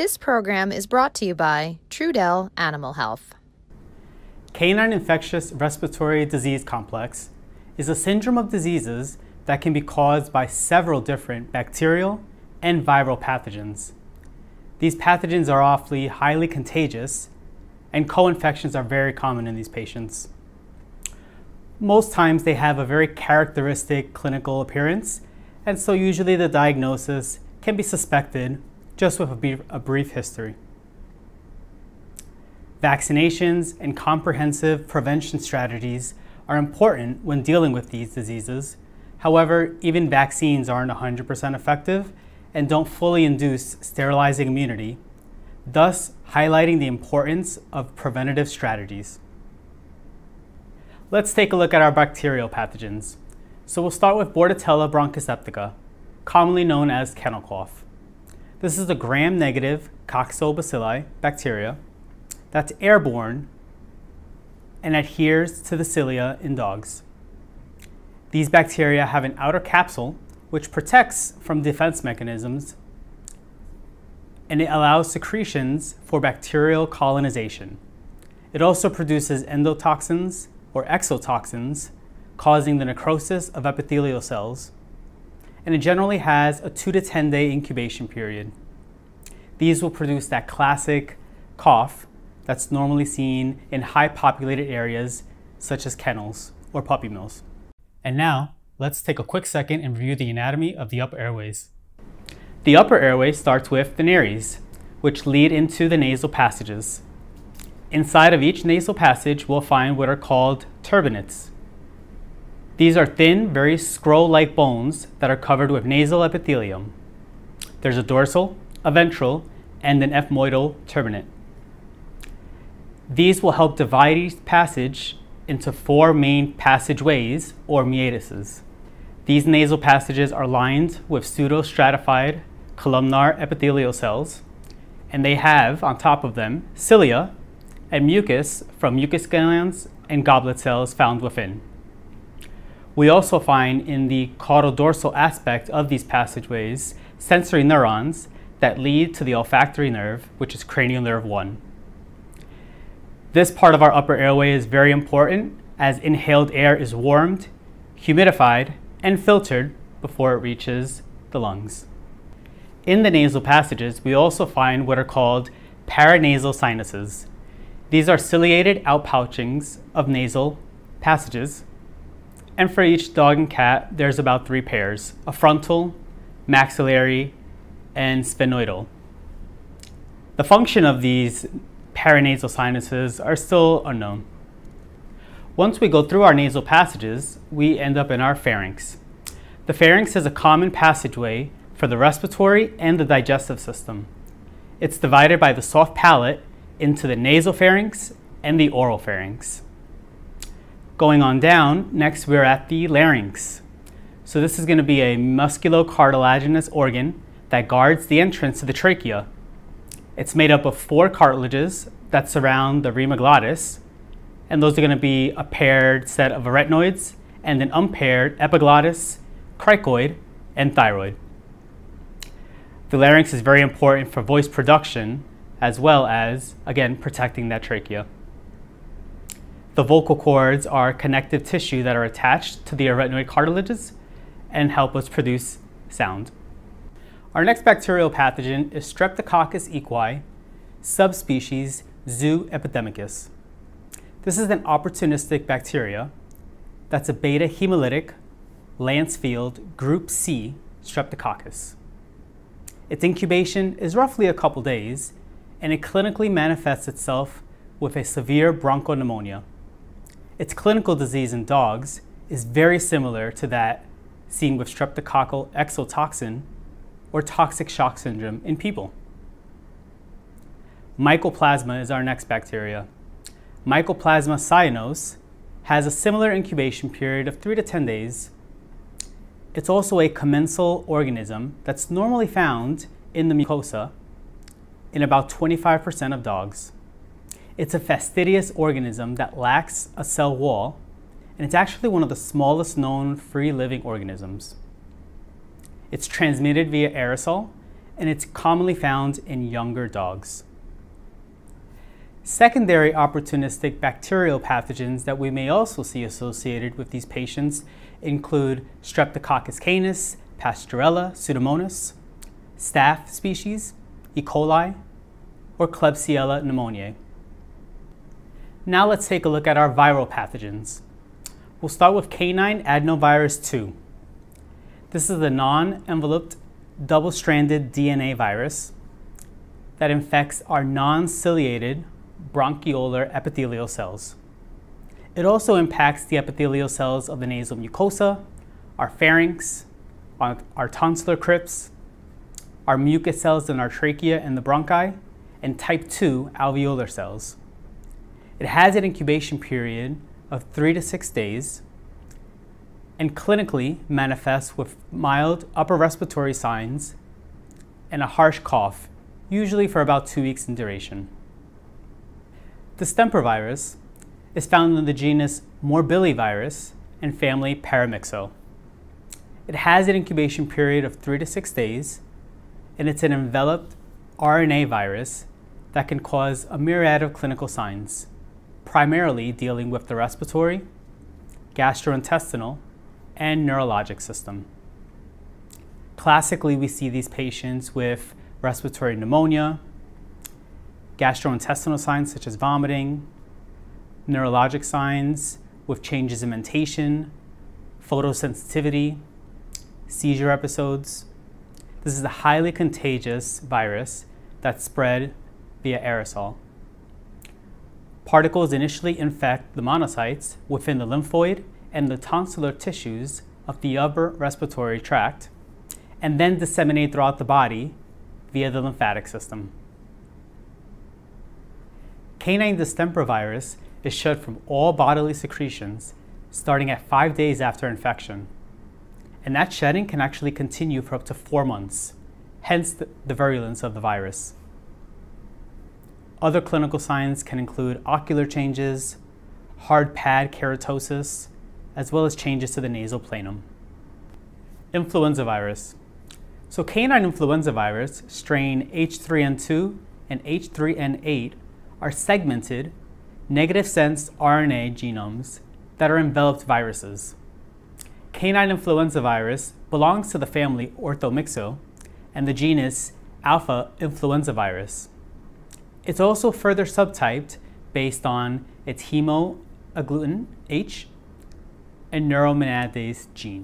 This program is brought to you by Trudell Animal Health. Canine Infectious Respiratory Disease Complex is a syndrome of diseases that can be caused by several different bacterial and viral pathogens. These pathogens are often highly contagious, and co-infections are very common in these patients. Most times they have a very characteristic clinical appearance, and so usually the diagnosis can be suspected just with a brief history. Vaccinations and comprehensive prevention strategies are important when dealing with these diseases. However, even vaccines aren't 100% effective and don't fully induce sterilizing immunity, thus highlighting the importance of preventative strategies. Let's take a look at our bacterial pathogens. So we'll start with Bordetella bronchiseptica, commonly known as kennel cough. This is the gram-negative coccobacilli bacteria that's airborne and adheres to the cilia in dogs. These bacteria have an outer capsule which protects from defense mechanisms, and it allows secretions for bacterial colonization. It also produces endotoxins or exotoxins, causing the necrosis of epithelial cells, and it generally has a 2 to 10 day incubation period. These will produce that classic cough that's normally seen in high populated areas such as kennels or puppy mills. And now, let's take a quick second and review the anatomy of the upper airways. The upper airway starts with the nares, which lead into the nasal passages. Inside of each nasal passage, we'll find what are called turbinates. These are thin, very scroll-like bones that are covered with nasal epithelium. There's a dorsal, a ventral, and an ethmoidal turbinate. These will help divide each passage into 4 main passageways, or meatuses. These nasal passages are lined with pseudostratified columnar epithelial cells, and they have, on top of them, cilia and mucus from mucus glands and goblet cells found within. We also find in the caudodorsal aspect of these passageways sensory neurons that lead to the olfactory nerve, which is cranial nerve 1. This part of our upper airway is very important as inhaled air is warmed, humidified, and filtered before it reaches the lungs. In the nasal passages, we also find what are called paranasal sinuses. These are ciliated outpouchings of nasal passages, and for each dog and cat, there's about 3 pairs, a frontal, maxillary, and sphenoidal. The function of these paranasal sinuses are still unknown. Once we go through our nasal passages, we end up in our pharynx. The pharynx is a common passageway for the respiratory and the digestive system. It's divided by the soft palate into the nasal pharynx and the oral pharynx. Going on down, next we're at the larynx. So this is going to be a musculocartilaginous organ that guards the entrance to the trachea. It's made up of 4 cartilages that surround the rima glottis, and those are going to be a paired set of arytenoids and an unpaired epiglottis, cricoid, and thyroid. The larynx is very important for voice production as well as, again, protecting that trachea. The vocal cords are connective tissue that are attached to the arytenoid cartilages and help us produce sound. Our next bacterial pathogen is Streptococcus equi, subspecies Zoo epidemicus. This is an opportunistic bacteria that's a beta hemolytic Lancefield group C Streptococcus. Its incubation is roughly a couple days, and it clinically manifests itself with a severe bronchopneumonia. Its clinical disease in dogs is very similar to that seen with streptococcal exotoxin or toxic shock syndrome in people. Mycoplasma is our next bacteria. Mycoplasma cyanose has a similar incubation period of 3 to 10 days. It's also a commensal organism that's normally found in the mucosa in about 25% of dogs. It's a fastidious organism that lacks a cell wall, and it's actually one of the smallest known free-living organisms. It's transmitted via aerosol, and it's commonly found in younger dogs. Secondary opportunistic bacterial pathogens that we may also see associated with these patients include Streptococcus canis, Pasteurella, Pseudomonas, staph species, E. coli, or Klebsiella pneumoniae. Now let's take a look at our viral pathogens. We'll start with canine adenovirus 2. This is a non-enveloped double-stranded DNA virus that infects our non-ciliated bronchiolar epithelial cells. It also impacts the epithelial cells of the nasal mucosa, our pharynx, our tonsillar crypts, our mucus cells in our trachea and the bronchi, and type 2 alveolar cells. It has an incubation period of 3 to 6 days and clinically manifests with mild upper respiratory signs and a harsh cough, usually for about 2 weeks in duration. Distemper virus is found in the genus Morbillivirus and family Paramyxo. It has an incubation period of 3 to 6 days, and it's an enveloped RNA virus that can cause a myriad of clinical signs, primarily dealing with the respiratory, gastrointestinal, and neurologic system. Classically, we see these patients with respiratory pneumonia, gastrointestinal signs such as vomiting, neurologic signs with changes in mentation, photosensitivity, seizure episodes. This is a highly contagious virus that's spread via aerosol. Particles initially infect the monocytes within the lymphoid and the tonsillar tissues of the upper respiratory tract, and then disseminate throughout the body via the lymphatic system. Canine distemper virus is shed from all bodily secretions starting at 5 days after infection. And that shedding can actually continue for up to 4 months, hence the virulence of the virus. Other clinical signs can include ocular changes, hard pad keratosis, as well as changes to the nasal planum. Influenza virus. So canine influenza virus, strain H3N2 and H3N8 are segmented, negative sense RNA genomes that are enveloped viruses. Canine influenza virus belongs to the family Orthomyxo and the genus alpha influenza virus. It's also further subtyped based on its hemagglutinin H and neuraminidase gene.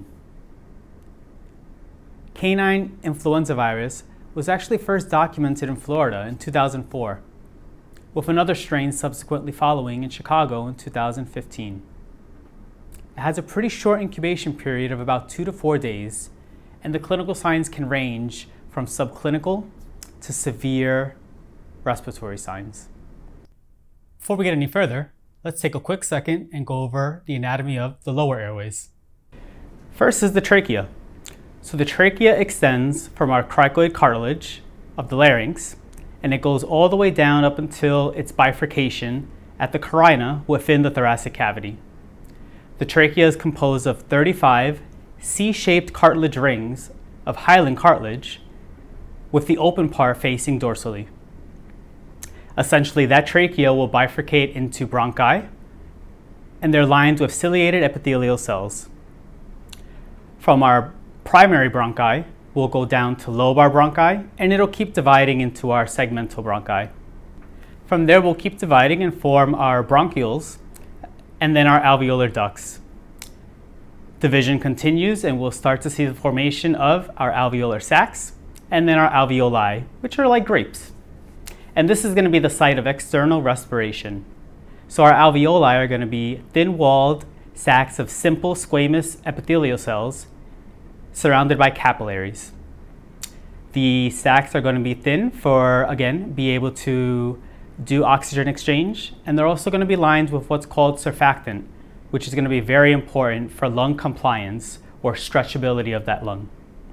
Canine influenza virus was actually first documented in Florida in 2004, with another strain subsequently following in Chicago in 2015. It has a pretty short incubation period of about 2 to 4 days, and the clinical signs can range from subclinical to severe respiratory signs. Before we get any further, let's take a quick second and go over the anatomy of the lower airways. First is the trachea. So the trachea extends from our cricoid cartilage of the larynx, and it goes all the way down up until its bifurcation at the carina within the thoracic cavity. The trachea is composed of 35 C-shaped cartilage rings of hyaline cartilage with the open part facing dorsally. Essentially, that trachea will bifurcate into bronchi, and they're lined with ciliated epithelial cells. From our primary bronchi, we'll go down to lobar bronchi, and it'll keep dividing into our segmental bronchi. From there, we'll keep dividing and form our bronchioles, and then our alveolar ducts. Division continues, and we'll start to see the formation of our alveolar sacs, and then our alveoli, which are like grapes. And this is going to be the site of external respiration. So our alveoli are going to be thin-walled sacs of simple squamous epithelial cells surrounded by capillaries. The sacs are going to be thin for, again, be able to do oxygen exchange, and they're also going to be lined with what's called surfactant, which is going to be very important for lung compliance or stretchability of that lung.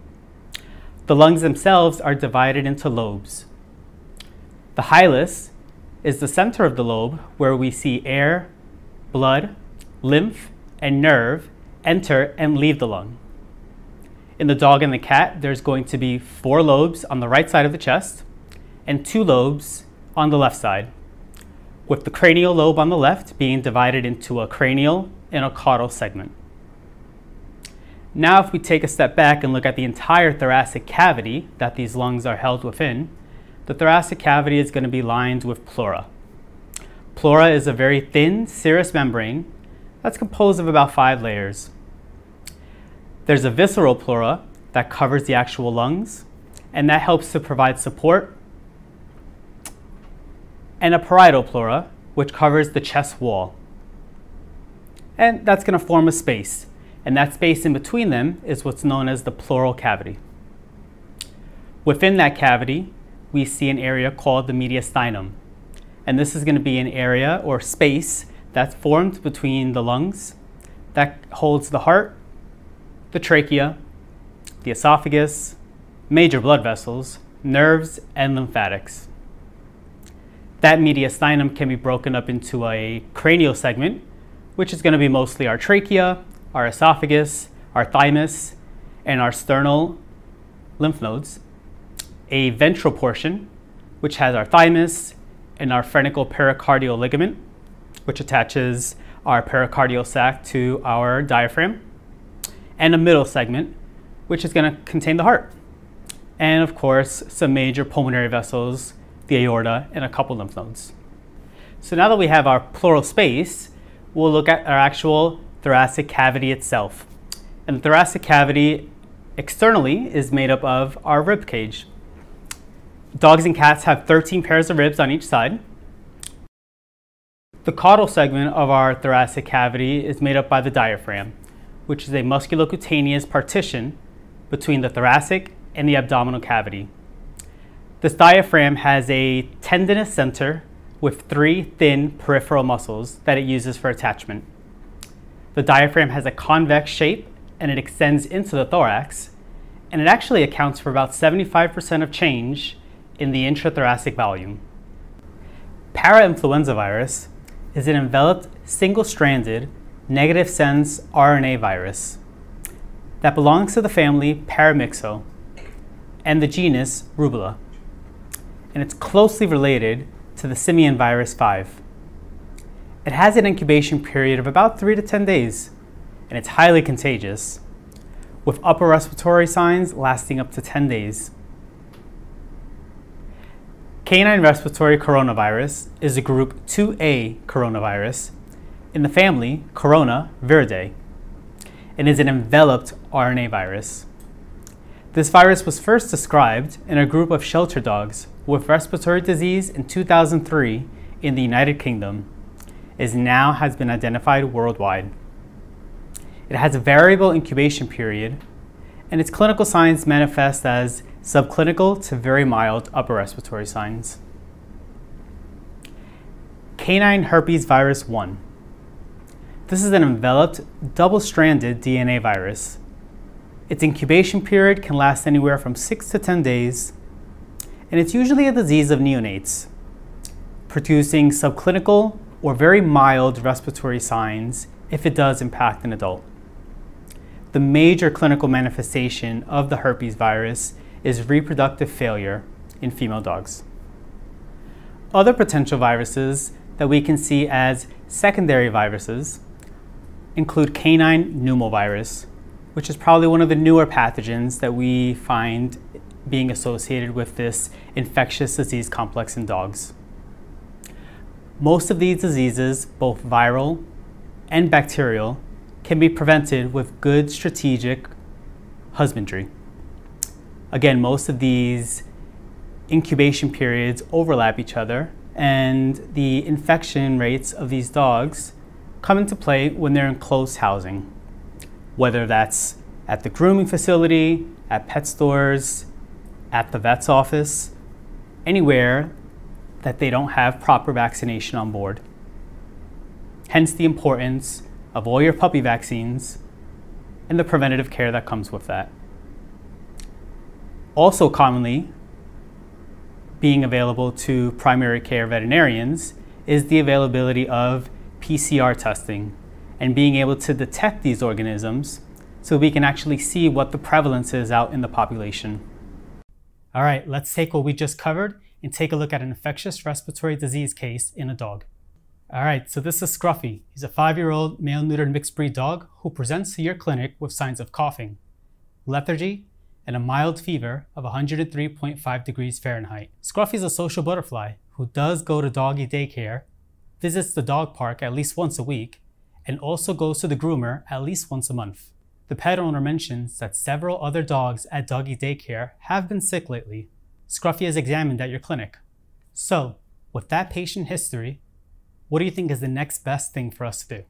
The lungs themselves are divided into lobes. The hilus is the center of the lobe where we see air, blood, lymph, and nerve enter and leave the lung. In the dog and the cat, there's going to be 4 lobes on the right side of the chest and 2 lobes on the left side, with the cranial lobe on the left being divided into a cranial and a caudal segment. Now if we take a step back and look at the entire thoracic cavity that these lungs are held within, the thoracic cavity is going to be lined with pleura. Pleura is a very thin serous membrane that's composed of about 5 layers. There's a visceral pleura that covers the actual lungs, and that helps to provide support, and a parietal pleura, which covers the chest wall. And that's going to form a space, and that space in between them is what's known as the pleural cavity. Within that cavity, we see an area called the mediastinum, and this is going to be an area or space that's formed between the lungs that holds the heart, the trachea, the esophagus, major blood vessels, nerves, and lymphatics. That mediastinum can be broken up into a cranial segment, which is going to be mostly our trachea, our esophagus, our thymus, and our sternal lymph nodes. A ventral portion, which has our thymus and our phrenical pericardial ligament, which attaches our pericardial sac to our diaphragm, and a middle segment, which is going to contain the heart. And of course, some major pulmonary vessels, the aorta, and a couple lymph nodes. So now that we have our pleural space, we'll look at our actual thoracic cavity itself. And the thoracic cavity externally is made up of our rib cage. Dogs and cats have 13 pairs of ribs on each side. The caudal segment of our thoracic cavity is made up by the diaphragm, which is a musculocutaneous partition between the thoracic and the abdominal cavity. This diaphragm has a tendinous center with 3 thin peripheral muscles that it uses for attachment. The diaphragm has a convex shape and it extends into the thorax, and it actually accounts for about 75% of change in the intrathoracic volume. Parainfluenza virus is an enveloped, single-stranded, negative sense RNA virus that belongs to the family Paramyxo and the genus Rubella, and it's closely related to the simian virus 5. It has an incubation period of about 3 to 10 days, and it's highly contagious, with upper respiratory signs lasting up to 10 days. Canine respiratory coronavirus is a group 2A coronavirus in the family Coronaviridae and is an enveloped RNA virus. This virus was first described in a group of shelter dogs with respiratory disease in 2003 in the United Kingdom. It now has been identified worldwide. It has a variable incubation period, and its clinical signs manifest as subclinical to very mild upper respiratory signs. Canine herpes virus 1. This is an enveloped, double-stranded DNA virus. Its incubation period can last anywhere from 6 to 10 days, and it's usually a disease of neonates, producing subclinical or very mild respiratory signs if it does impact an adult. The major clinical manifestation of the herpes virus is reproductive failure in female dogs. Other potential viruses that we can see as secondary viruses include canine pneumovirus, which is probably one of the newer pathogens that we find being associated with this infectious disease complex in dogs. Most of these diseases, both viral and bacterial, can be prevented with good strategic husbandry. Again, most of these incubation periods overlap each other, and the infection rates of these dogs come into play when they're in close housing, whether that's at the grooming facility, at pet stores, at the vet's office, anywhere that they don't have proper vaccination on board. Hence the importance of all your puppy vaccines and the preventative care that comes with that. Also commonly being available to primary care veterinarians is the availability of PCR testing and being able to detect these organisms so we can actually see what the prevalence is out in the population. All right, let's take what we just covered and take a look at an infectious respiratory disease case in a dog. All right, so this is Scruffy. He's a 5-year-old male-neutered mixed breed dog who presents to your clinic with signs of coughing, lethargy, and a mild fever of 103.5 degrees Fahrenheit. Scruffy's a social butterfly who does go to doggy daycare, visits the dog park at least once a week, and also goes to the groomer at least once a month. The pet owner mentions that several other dogs at doggy daycare have been sick lately. Scruffy is examined at your clinic. So, with that patient history, what do you think is the next best thing for us to do?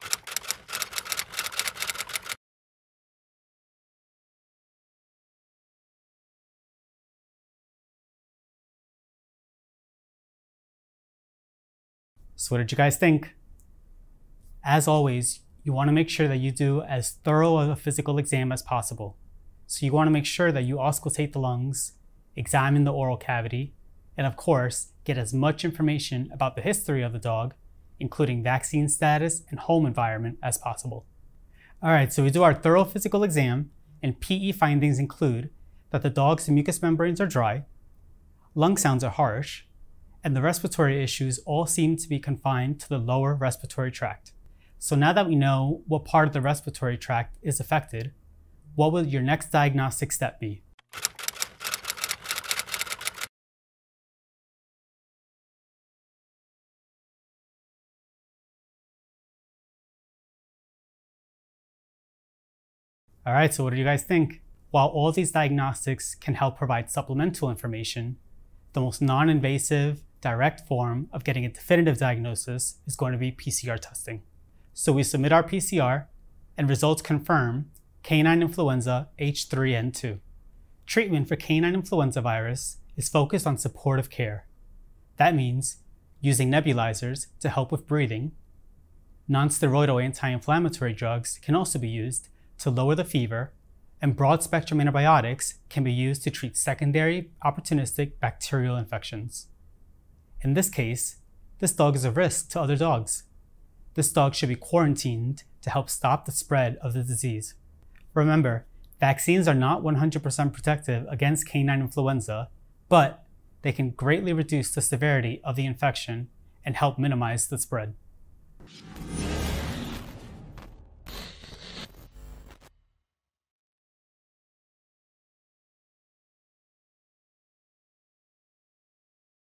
So what did you guys think? As always, you want to make sure that you do as thorough of a physical exam as possible. So you want to make sure that you auscultate the lungs, examine the oral cavity, and of course, get as much information about the history of the dog, including vaccine status and home environment as possible. All right, so we do our thorough physical exam, and PE findings include that the dog's mucous membranes are dry, lung sounds are harsh, and the respiratory issues all seem to be confined to the lower respiratory tract. So now that we know what part of the respiratory tract is affected, what will your next diagnostic step be? All right, so what do you guys think? While all these diagnostics can help provide supplemental information, the most non-invasive, direct form of getting a definitive diagnosis is going to be PCR testing. So we submit our PCR, and results confirm Canine Influenza H3N2. Treatment for canine influenza virus is focused on supportive care. That means using nebulizers to help with breathing. Non-steroidal anti-inflammatory drugs can also be used to lower the fever, and broad-spectrum antibiotics can be used to treat secondary opportunistic bacterial infections. In this case, this dog is a risk to other dogs. This dog should be quarantined to help stop the spread of the disease. Remember, vaccines are not 100% protective against canine influenza, but they can greatly reduce the severity of the infection and help minimize the spread.